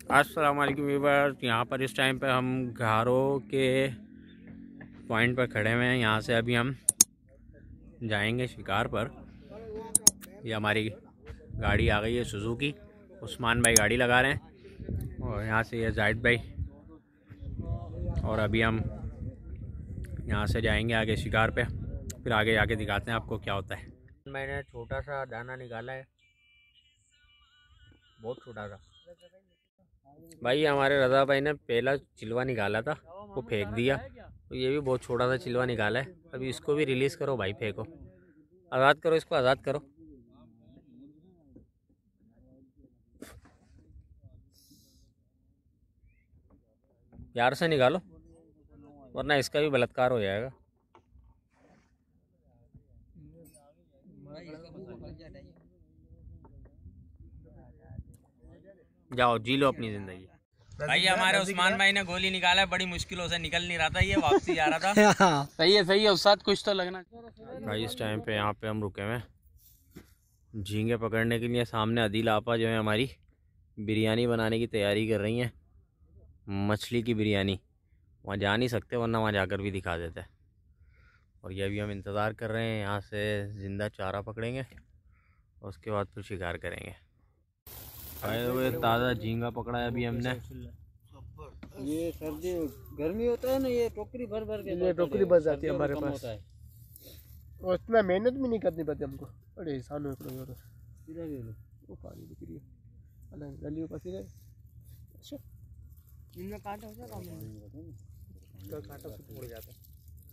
अस्सलाम वालेकुम व्यूअर्स। यहाँ पर इस टाइम पे हम घारो के पॉइंट पर खड़े हुए हैं। यहाँ से अभी हम जाएंगे शिकार पर। ये हमारी गाड़ी आ गई है सुजुकी। उस्मान भाई गाड़ी लगा रहे हैं और यहाँ से ये जाहिद भाई। और अभी हम यहाँ से जाएंगे आगे शिकार पे, फिर आगे जाके दिखाते हैं आपको क्या होता है। मैंने छोटा सा दाना निकाला है, बहुत छोटा सा। भाई हमारे रज़ा भाई ने पहला चिलवा निकाला था, वो फेंक दिया। तो ये भी बहुत छोटा सा चिलवा निकाला है। अभी इसको भी रिलीज़ करो भाई, फेंको, आज़ाद करो इसको, आज़ाद करो। यार से निकालो वरना इसका भी बलात्कार हो जाएगा। जाओ जी लो अपनी ज़िंदगी। भाई हमारे उस्मान भाई ने गोली निकाला है, बड़ी मुश्किलों से निकल नहीं रहा था, ये वापसी जा रहा था। सही है उस्ताद, कुछ तो लगना। भाई इस टाइम पे यहाँ पे हम रुके हुए हैं झींगे पकड़ने के लिए। सामने अदील आपा जो है हमारी बिरयानी बनाने की तैयारी कर रही हैं, मछली की बिरयानी। वहाँ जा नहीं सकते वरना वहाँ जाकर भी दिखा देते हैं। और ये अभी हम इंतज़ार कर रहे हैं, यहाँ से ज़िंदा चारा पकड़ेंगे और उसके बाद फिर शिकार करेंगे। आए हुए ताज़ा झींगा पकड़ा है अभी हमने। ये सर्दी गर्मी होता है ना, ये टोकरी भर भर के, ये टोकरी बच जाती है हमारे पास और इतना मेहनत भी नहीं करनी पड़ती हमको। अरे सानू वो पानी दिख रही है अलग गलियों का सिरे। अच्छा इनमें कांटा होता है, कांटा से टूट जाता है।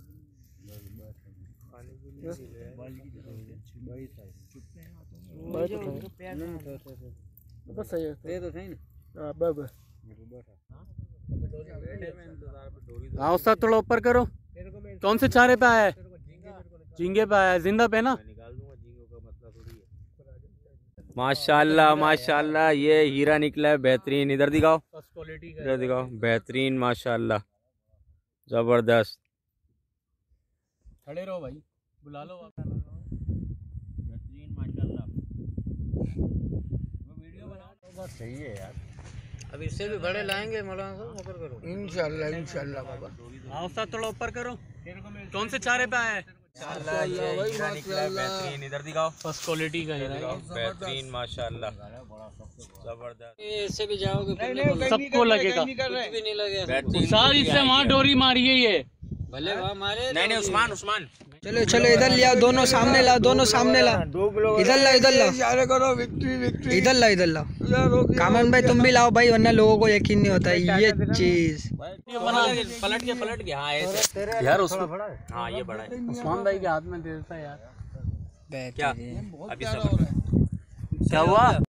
बस सही है, ये तो सही ना। हां बाबा हाँ उस्ताद थोड़ा ऊपर करो। कौन से चारे पे आया है? झींगे पे आया है, जिंदा पे ना। माशाल्लाह माशाल्लाह, ये हीरा निकला है बेहतरीन। इधर दिखाओ, इधर दिखाओ, बेहतरीन माशाल्लाह, जबरदस्त। खड़े रहो भाई, बुला लो। बेहतरीन माशाल्लाह, वो वीडियो बना सही है यार। अब इससे भी बड़े लाएंगे मौलाना साहब, ऊपर करो इंशाल्लाह इंशाल्लाह। बाबा हाँ उस्ताद थोड़ा ऊपर करो। कौन से चारे पे आया है? बेहतरीन, इधर दिखाओ, फर्स्ट क्वालिटी का हीरा है, बेहतरीन माशाल्लाह, जबरदस्त। इससे भी जाओगे सबको लगेगा, कुछ भी नहीं लगेगा। सारी से वहाँ डोरी मारी है ये। भले वहाँ मारे नहीं उस्मान चलो चलो इधर लिया, दोनों सामने ला, दोनों सामने ला। इधर ला, इधर ला, इधर ला, इधर ला। कामन भाई तुम भी लाओ भाई, वरना लोगों को यकीन नहीं होता है ये चीज। पलट गया। हाँ ऐसे यार उसमें हाँ ये बड़ा है। उस्मान भाई के हाथ में दे देता है यार। क्या अभी सब क्या हुआ?